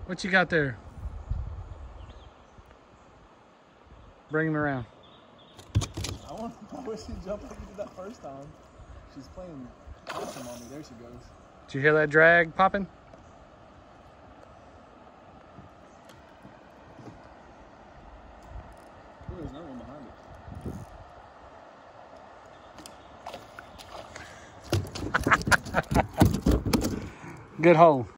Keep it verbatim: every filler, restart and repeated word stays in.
What you got there? Bring him around. I want. I wish she'd jump like you did that first time. She's playing awesome on me. There she goes. Did you hear that drag popping? Ooh, there's another one behind it. Good hole.